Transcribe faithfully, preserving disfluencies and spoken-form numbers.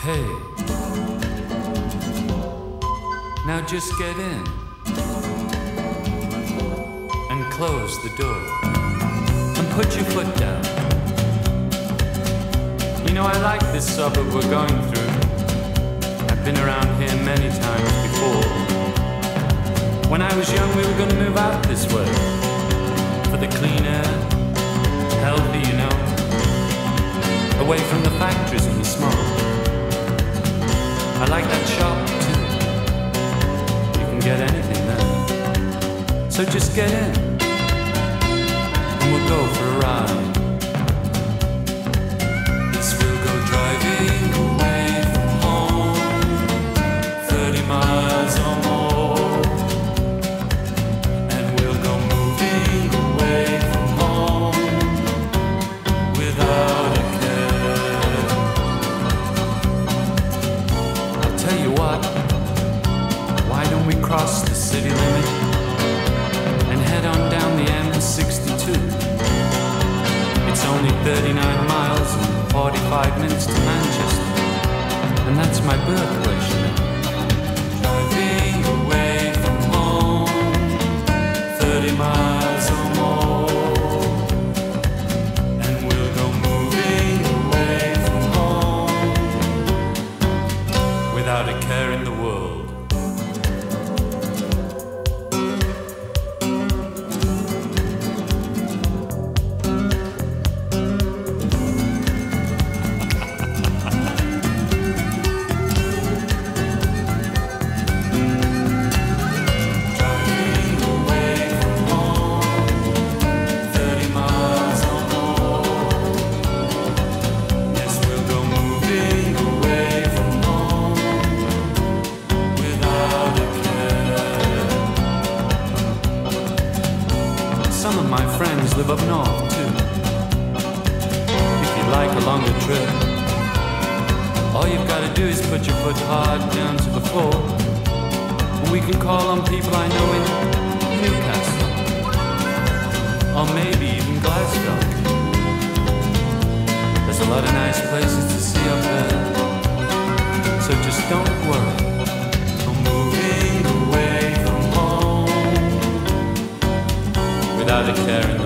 Hey, now just get in and close the door and put your foot down. You know, I like this suburb we're going through. I've been around here many times before. When I was young, we were going to move out this way for the clean air, healthy, you know, away from the factories and the smoke. I like that shop too. You can get anything there. So just get in and we'll go for a ride. Yes, we'll go driving away from home, thirty miles or more. And we'll go moving away from home without a Tell you what, why don't we cross the city limit and head on down the M sixty-two? It's only thirty-nine miles and forty-five minutes to Manchester, and that's my birthplace, you know. Driving away from home, thirty miles or more, and we'll go moving away from home without a care in the world. Driving away from home, thirty miles or more. Yes, we'll go moving away from home without a care. Some of my friends live up north too. If you'd like a longer trip, all you've got to do is put your foot hard down to the floor, and we can call on people I know in Newcastle, or maybe even Glasgow. There's a lot of nice places to see up there, so just don't worry. I'm moving away from home without a care in